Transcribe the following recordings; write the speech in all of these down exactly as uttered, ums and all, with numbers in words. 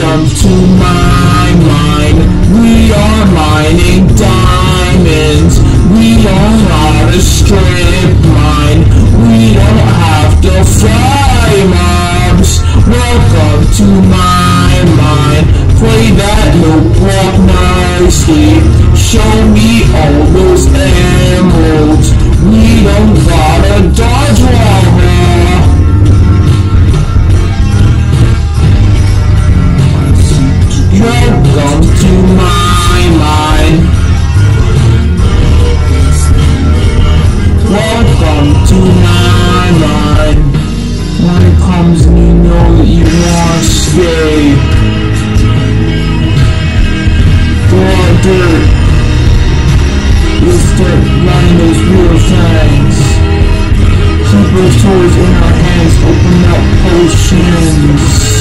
Welcome to my mine. We are mining diamonds. We don't have a strip mine. We don't have to fly mobs. Welcome to my mine. Play that notebook nicely. Show me all those emeralds. We don't gotta dodge lava. Welcome to my mine. Welcome to my mine. When it comes and you know that you want to stay, throw out dirt. We'll start running those real things. Keep those toys in our hands. Open up potions.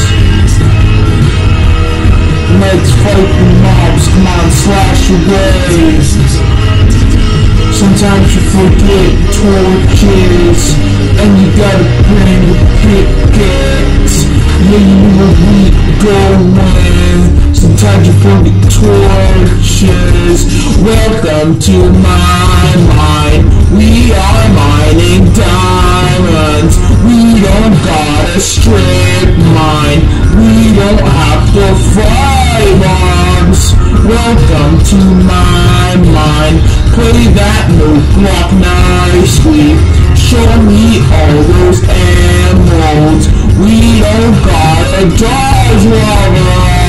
Let's fight the mobs, come on, slash away. Sometimes you forget torches, and you gotta bring the pickaxe. Yeah, you know we going. Sometimes you forget torches. Welcome to my mine. We are mining diamonds. We don't got a strip mine. We don't have to fly bombs. Welcome to my mine. Play that note block nicely. Show me all those emeralds. We don't gotta dodge lava.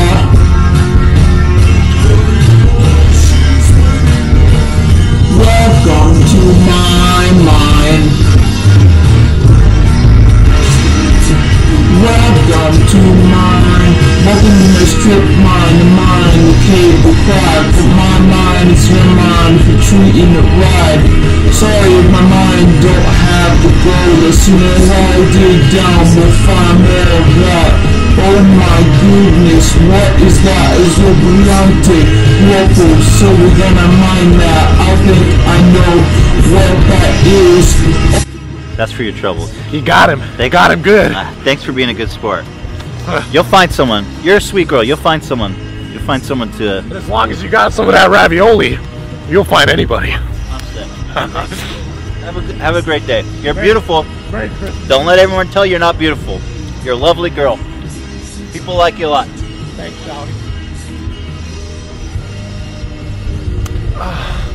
Welcome to my mine. Welcome to mine. Welcome to my strip mine, the mine, the cave, the crack. But my mind is your mind if you're treating it right. Sorry if my mind don't have the gold. As soon as I dig down, we'll find more of that. Oh my goodness, what is that? Is a brillante local, so we're gonna mine that. I think I know what that is. That's for your troubles. You got him. They got him good. Uh, thanks for being a good sport. You'll find someone. You're a sweet girl. You'll find someone. You'll find someone to... And as long as you got some of that ravioli, you'll find anybody. have, a, have a great day. You're Merry, beautiful. Merry Christmas. Don't let everyone tell you you're not beautiful. You're a lovely girl. People like you a lot. Thanks, Sally.